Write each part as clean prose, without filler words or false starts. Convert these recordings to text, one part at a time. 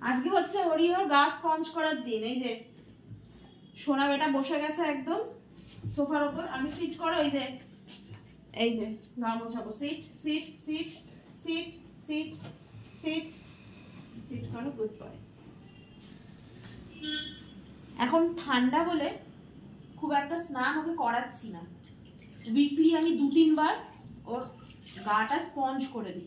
আজকে হচ্ছে ওরিওর গা স্পঞ্জ করার দিন। এই যে সোনা বেটা বসে গেছে একদম সোফার উপর। আমি সিট করো, এই যে গা মোছাবো। Sit sit sit sit sit sit sit করো। Good boy. এখন ঠান্ডা বলে খুব একটা স্নান ওকে করাচ্ছি না। উইকলি আমি 2-3 বার ওর গাটা স্পঞ্জ করে দিই।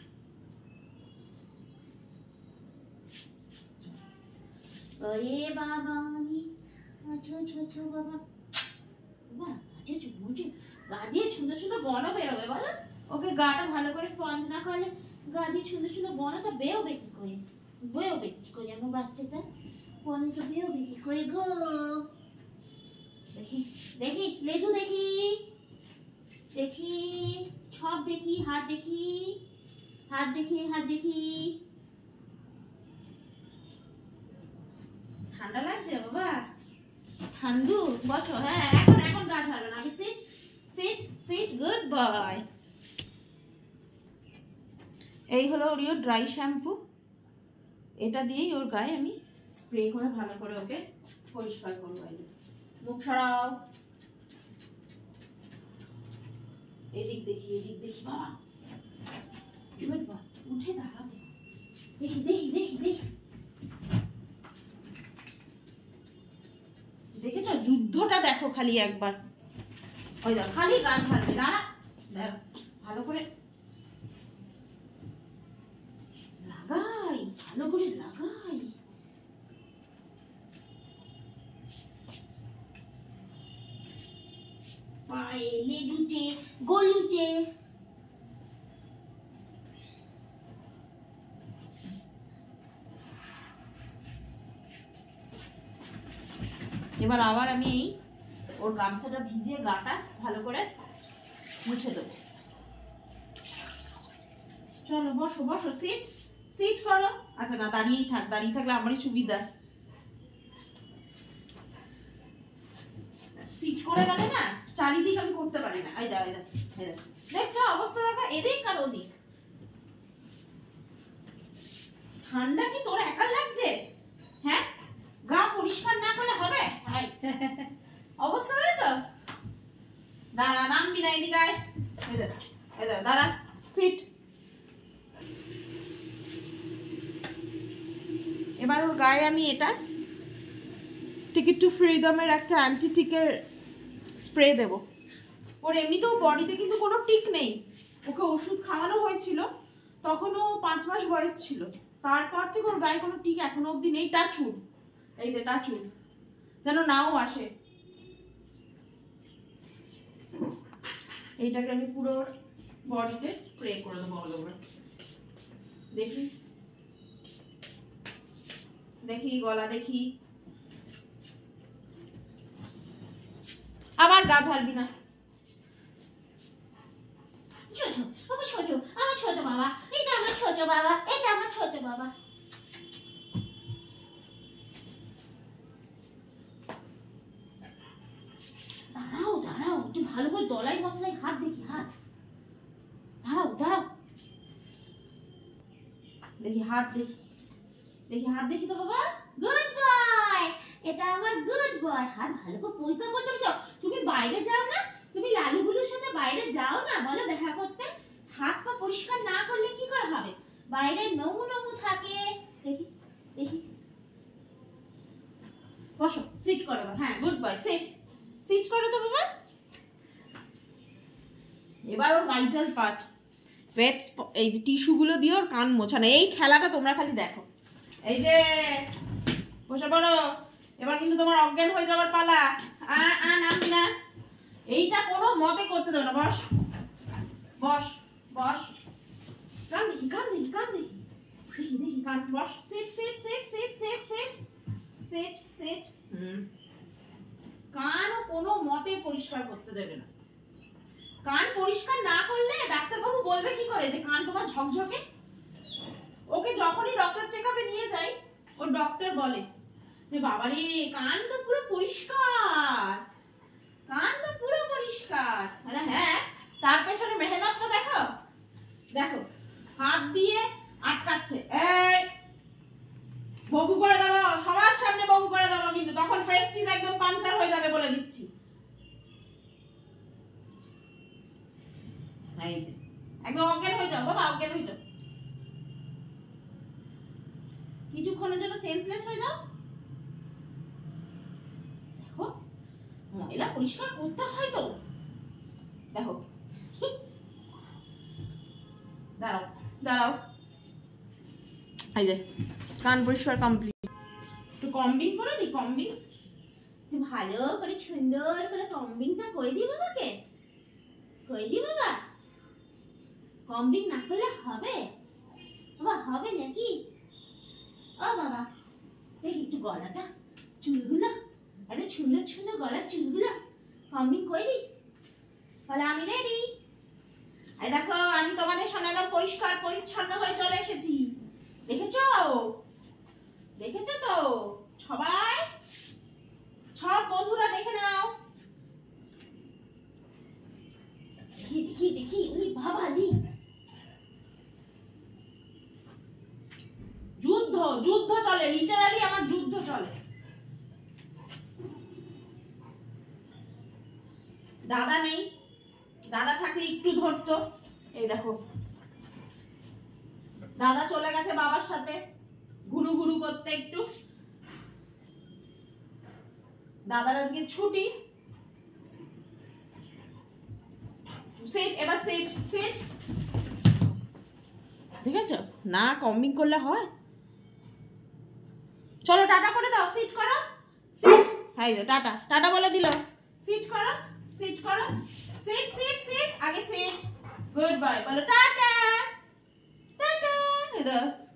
আরে বাবা আচ্ছা বাবা বাবা আচ্ছা বুঝি গা দিয়ে ছোট ছোট বন বেরোবে বলো। ওকে গাটা ভালো করে স্পঞ্জ না করলে গা দিয়ে ছোট ছোট বনটা বেরোবে কি করে? বেরোবে কি করে আমার বাচ্চাটা? বনটা বেরোবে কি করে গো? দেখি দেখি লেজু দেখি দেখি সব দেখি, হাত দেখি হাত দেখি হাত দেখি। ঠান্ডা লাগছে বাবা? ঠান্ডু বসো। হ্যাঁ এখন এখন গা ছাড়বে না। আমি sit sit sit. Good boy. এই হলো ওরিও ড্রাই শ্যাম্পু। এটা দিয়েই ওর গায়ে আমি স্প্রে করে ভালো করে ওকে পরিষ্কার করবো। মুখ সরাও। এদিক দেখি এদিক দেখি। বাবা উঠে দাঁড়াতে দেখি দেখি দেখি দেখি। দেখেছো যুদ্ধটা দেখো খালি একবার। ওই দেখো খালি গাছ ছাড়বে। দাঁড়া ভালো করে লাগাই, ভালো করে লাগাই। পায়ে লেজুচে গলুচে। এবার আবার আমি এই ওর গামছাটা ভিজিয়ে গাটা ভালো করে মুছে দেবো। চলো বসো বসো। সিট সিট করো। আচ্ছা না দাঁড়িয়েই থাক, দাঁড়িয়ে থাকলে আমারই সুবিধা। সিট করে গেলে না চারিদিক আমি করতে পারি না। এই দাঁড়াই দেখছো অবস্থা দেখো, এদিক আর ওদিক। ঠান্ডা কি তোর একা লাগছে? হ্যাঁ গা পরিষ্কার না করলে হবে? অবস্থা দেখছো? দাঁড়া নামবি না, এদিকে আয়। দাঁড়া সিট। এবার ওর গায়ে আমি এটা টিকিট টু ফ্রিডমের একটা অ্যান্টি টিকের স্প্রে দেব। ওর এমনিতেও বডিতে কিন্তু কোনো টিক নেই। ওকে ওষুধ খাওয়ানো হয়েছিল, তখনও 5 মাস বয়স ছিল। তারপর থেকে ওর গায়ে কোনো টিক এখনো অব্দি নেই। টাচুড, এই যে টাচুড যেন নাও আসে। এইটাকে আমি পুরো বডিতে স্প্রে করে দেবো অল ওভার। দেখি দেখি গলা দেখি। আবার গা ঝাড়বি না। ছোট আমার ছোট, আমার ছোট বাবা। এটা আমার ছোট বাবা, এটা আমার ছোট বাবা। দাঁড়াও দাঁড়াও একটু ভালো করে দলাই মশলাই হাত দেখি, হাত। দাঁড়াও দাঁড়াও দেখি হাত দেখি দেখি হাত দেখি তো বাবা। গুড বয়, এটা আমার গুড বয়। হাত ভালো করে পরিষ্কার করতে হবে। তুমি বাইরে যাও না, তুমি লালুগুলোর সাথে বাইরে যাও না বলো দেখা করতে। হাত পা পরিষ্কার না করলে কি করে হবে? বাইরে নোংু নোংু থাকে। দেখি দেখি বসো। সিট করো। হ্যাঁ গুড বয়। সিট সিট করো তো বাবা। এবার ওর ভাইটাল পার্ট ওয়েট, এই যে টিস্যুগুলো দিয়ে ওর কান মোছানো। এই খেলাটা তোমরা খালি দেখো। এই যে বসে পড়ো। এবার কিন্তু তোমার অজ্ঞান হয়ে যাওয়ার পালা। নামবি না। এইটা কোনো মতে করতে দেবে না। বস বস বস। কান দেখি কান দেখি কান দেখি দেখি দেখি কান। বস। Sit sit sit sit sit sit sit sit. কানও কোনো মতে পরিষ্কার করতে দেবে না। কান পরিষ্কার না করলে ডাক্তারবাবু বলবে কি করে যে কান তোমার ঝকঝকে? ওকে যখনই ডক্টর চেকআপে নিয়ে যাই, ও ডক্টর বলে যে বাবারে কান তো পুরো পরিষ্কার, কান তো পুরো পরিষ্কার। হ্যাঁ, তার পেছনে মেহনতটা দেখো। দেখো হাত দিয়ে আটকাচ্ছে। এই বকু করে দেবো, সবার সামনে বকু করে দেবো, কিন্তু তখন প্রেস্টিজ একদম পাঞ্চার হয়ে যাবে বলে দিচ্ছি। এই যে একদম অজ্ঞান হয়ে যাও বাবা, অজ্ঞান হয়ে যাও, কিছুক্ষণের জন্য সেন্সলেস হয়ে যাও। দেখো ময়লা পরিষ্কার করতে হয় তো, দেখো। দাঁড়াও দাঁড়াও, এই যে কান পরিষ্কার কমপ্লিট। একটু কম্বিং করে দিই, কম্বিং ভালো করে সুন্দর করে কম্বিংটা করে দিই বাবাকে, করে দিই বাবা। কম্বিং না করলে হবে বাবা? হবে নাকি? ও বাবা দেখি একটু গলাটা, চুলগুলো আরে সুন্দর সুন্দর গলার চুলগুলো কম্বিং করে দিই। তাহলে আমি রেডি। এই দেখো আমি তোমাদের সামনে একদম পরিষ্কার পরিচ্ছন্ন হয়ে চলে এসেছি। দেখেছো? দেখেছো তো সবাই? সব বন্ধুরা দেখে নাও। দেখি দেখি দেখি, উনি বাবা নি, যুদ্ধ যুদ্ধ চলে, লিটারালি আমার যুদ্ধ চলে। দাদা নেই, দাদা থাকলে একটু ধরতো। এই দেখো দাদা চলে গেছে বাবার সাথে ঘুরু ঘুরু করতে একটু। দাদার আজকে ছুটি। সেট, এবার সেট সেট। ঠিক আছে না, কম্বিং করলে হয়। চলো টাটা করে দাও, সিট করো, সিট। হাই দে টাটা, টাটা বলে দিল। সিট করো, সিট করো, সিট সিট সিট, আগে সিট। গুড বাই বলো, টাটা টাটা।